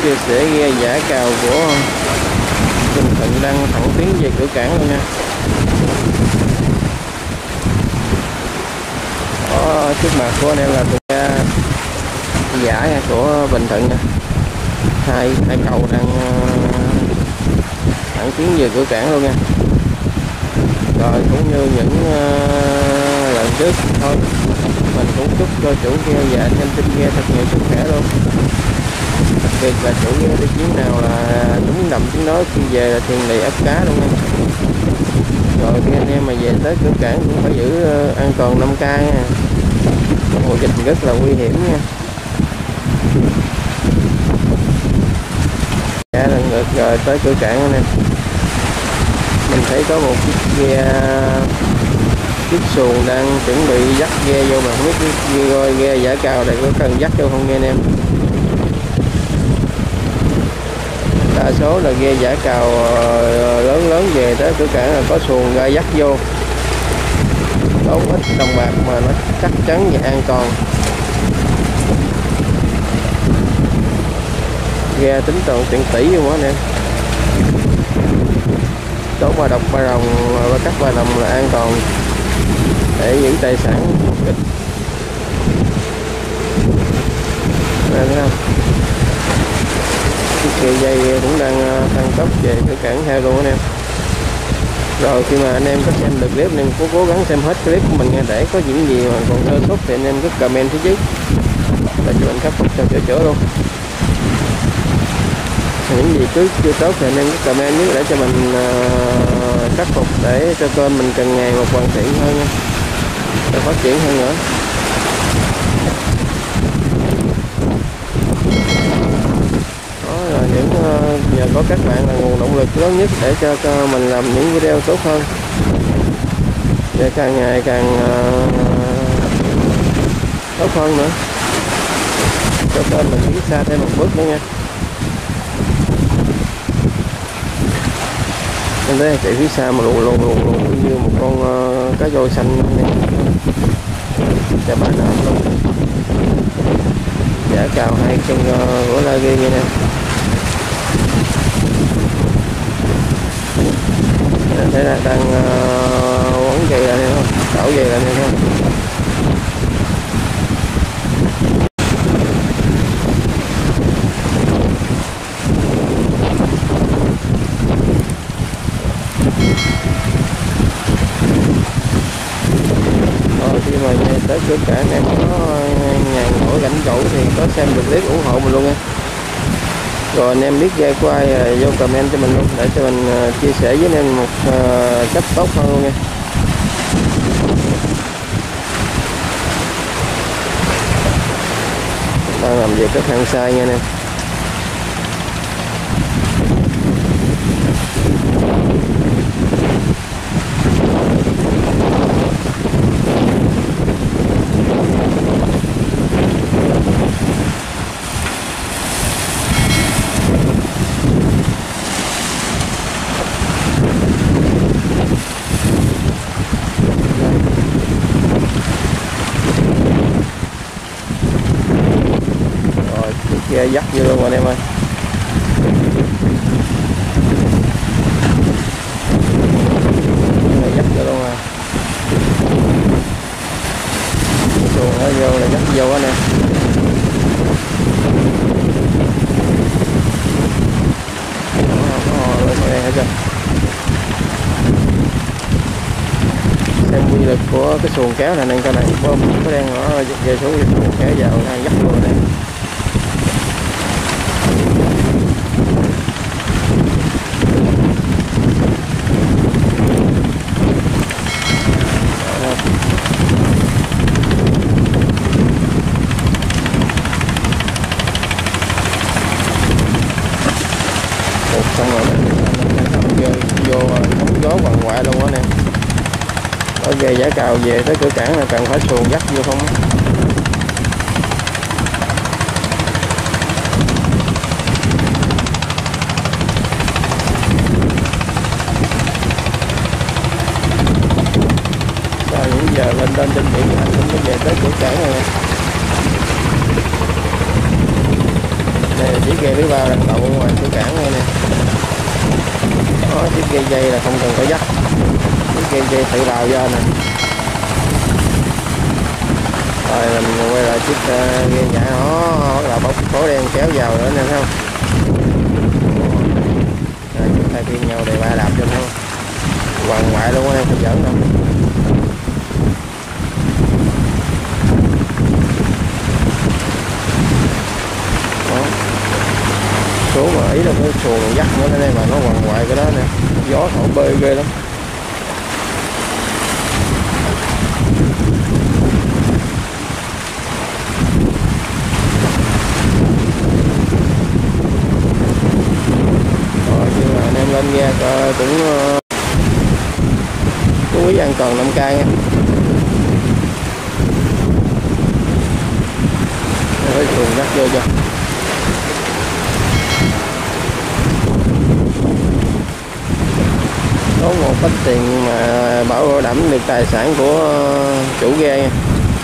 chia sẻ ghe giã cào của Bình Thuận đang thẳng tiến về cửa cảng luôn nha. Ở trước mặt của anh em là ghe giã của Bình Thuận nha. Hai cầu đang thẳng tiến về cửa cảng luôn nha. Rồi cũng như những lần trước thôi, mình cũng chúc cho chủ ghe và anh em trên ghe thật nhiều sức khỏe luôn. Đặc biệt là chủ ghe đi chuyến nào là đúng đậm tiếng nói, khi về là tiền lì ấp cá luôn nha. Rồi khi anh em mà về tới cửa cảng cũng phải giữ an toàn 5K nha. Mùa dịch rất là nguy hiểm nha. Lần ngược rồi tới cửa cảng nè, mình thấy có một chiếc ghe, chiếc xuồng đang chuẩn bị dắt ghe vô, mà không biết ghe giã cào này có cần dắt vô không nha anh em. Đa số là ghe giã cào lớn về tới cửa cảng là có xuồng ra dắt vô, tốn ít đồng bạc mà nó chắc chắn và an toàn. Ghe tính toàn tiền tỷ luôn á anh em. Tốn ba độc ba đồng và cắt ba đồng là an toàn để giữ tài sản. Đây thấy không? Chiếc dây cũng đang tăng tốc về cửa cảng theo luôn anh em. Rồi khi mà anh em có xem được clip, anh em cố gắng xem hết clip của mình nha, để có những gì mà còn sơ suất thì anh em cứ comment phía dưới để cho mình khắc phục cho chữa luôn. Những gì chưa tốt thì anh em cứ comment dưới để cho mình khắc phục, để cho kênh mình càng ngày một hoàn thiện hơn nha, để phát triển hơn nữa. Đó là những nhờ có các bạn là nguồn động lực lớn nhất để cho mình làm những video tốt hơn, để càng ngày càng tốt hơn nữa, cho kênh mình tiến xa thêm một bước nữa nha. Em thấy chạy phía xa mà lùn như một con cá voi xanh này. Chà bá nào luôn. Giã cào hai chân của la ghi nha nè. Em thấy là đang quấn dây lại này không? Đảo dây lại này không? Khi mà tới cửa cảng em có ngàn mỗi rảnh rỗi thì có xem được clip ủng hộ mình luôn nha. Rồi anh em biết ghe của ai vô comment cho mình luôn, để cho mình chia sẻ với anh em một cách tốt hơn luôn nha. Đang làm việc rất hăng say nha anh em. Ghe dắt vô luôn anh em ơi. Dắt vô luôn à. Xuồng nó vô là dắt vô anh em. Đây hết chưa? Xem quy lực của cái xuồng kéo này, coi này, có đang ở về xuống xuồng kéo vào đang dắt vô đây. Xong rồi vô hóng gió quằn quại luôn á nè. Ở ghe giã cào về tới cửa cảng là cần phải xuồng dắt vô không á. Rồi những giờ lên trên biển anh cũng có về tới cửa cảng rồi nè. Đây chiếc ghe thứ ba đang đậu ở ngoài cửa cảng đây nè. Đó, chiếc ghe dây là không cần phải dắt, chiếc ghe dây tự đào ra nè. Rồi là mình quay lại chiếc ghe nhả nó là bóng khối đen kéo vào nữa nè, thấy không? Rồi chúng ta phiên nhau để ba đạp cho nó quằn ngoại luôn á, không giỡn đâu. Số mà ý là cái xuồng dắt nữa đây mà nó quằn ngoại cái đó nè, gió thổi bơi ghê lắm. Rồi nhưng mà anh em lên nghe coi cũng chú ý an toàn 5K nha. Cái xuồng dắt vô cho. Có một ít tiền mà bảo đảm được tài sản của chủ ghe nha.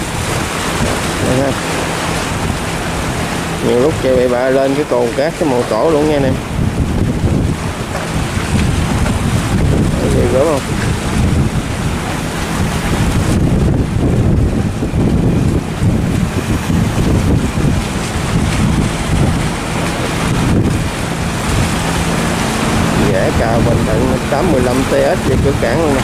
Nhiều lúc chị bị bạ lên cái cồn cát cái mồ cổ luôn nha nè. Gì gớm không? Rẽ cào Bình Thuận 815 TS về cửa cảng luôn nè.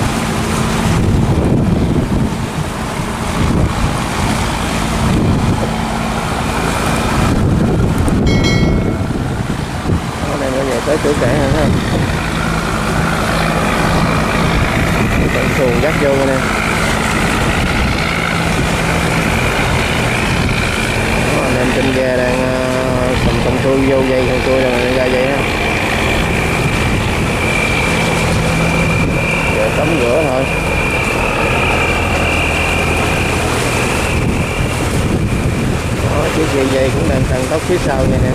Ở đây mới về tới cửa cảng rồi ha. Con xuồng dắt vô nè. Anh em trên ghe đang cầm con xuôi vô dây, con xuôi là ra dây ha. Giờ tắm rửa thôi. Đó, chiếc dây dây cũng đang tăng tốc phía sau nha nè.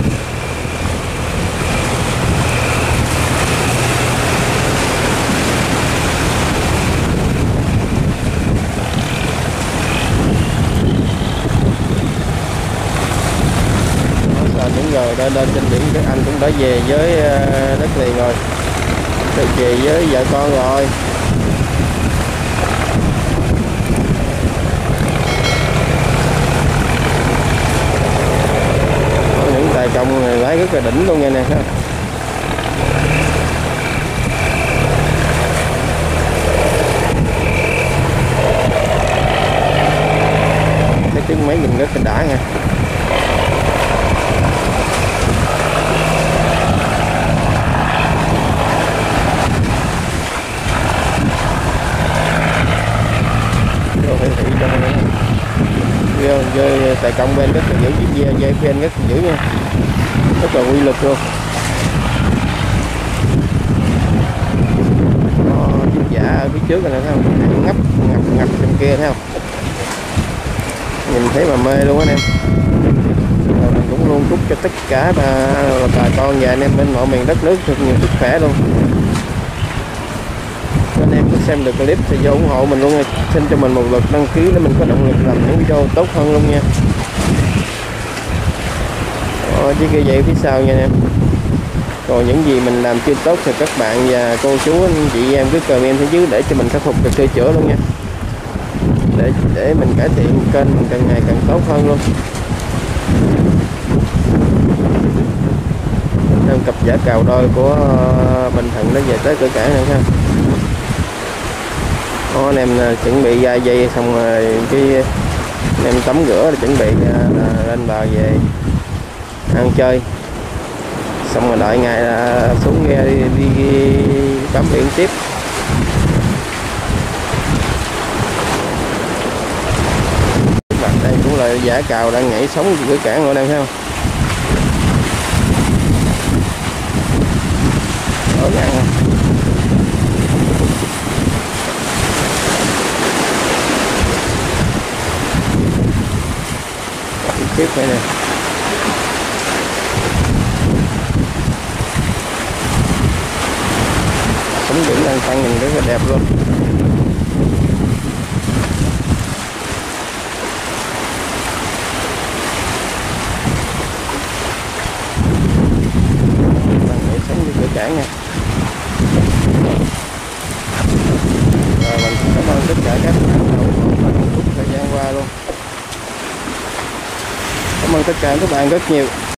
Đúng rồi, đã lên trên biển các anh cũng đã về với đất liền rồi, được về với vợ con rồi. Có những tài công này lái rất là đỉnh luôn nha nè. Cái tiếng máy nhìn rất là đã nha. Với tài công bên rất là dữ, dây bên rất là dữ nha, rất là uy lực luôn. Chiếc giả ở phía trước này thấy không, ngập trên kia thấy không, nhìn thấy mà mê luôn anh em. Rồi mình cũng luôn chúc cho tất cả bà con và anh em bên mọi miền đất nước được nhiều sức khỏe luôn. Anh em có xem được clip thì vô ủng hộ mình luôn nha, xin cho mình một lượt đăng ký để mình có động lực làm những video tốt hơn luôn nha. Chiếc ghe dây phía sau nha em. Còn những gì mình làm chưa tốt thì các bạn và cô chú anh chị em cứ comment phía dưới để cho mình khắc phục được, sửa chữa luôn nha, để mình cải thiện kênh mình càng ngày càng tốt hơn luôn. Thêm cặp giả cào đôi của Bình Thuận nó về tới cửa cảng này ha. Đó, anh em chuẩn bị ra dây xong rồi cái anh em tắm rửa chuẩn bị lên bờ về ăn chơi, xong rồi đợi ngày là xuống ghe đi bám biển tiếp. Bạn đây cũng là giả cào đang nhảy sóng cửa cảng ở đây thấy không? Ở ngang không? Tiếp đây nè. Sóng biển đang tăng nhìn rất là đẹp luôn. sản nha. Rồi mình cảm ơn tất cả các bạn đã ủng hộ mình suốt thời gian qua luôn. Cảm ơn tất cả các bạn rất nhiều.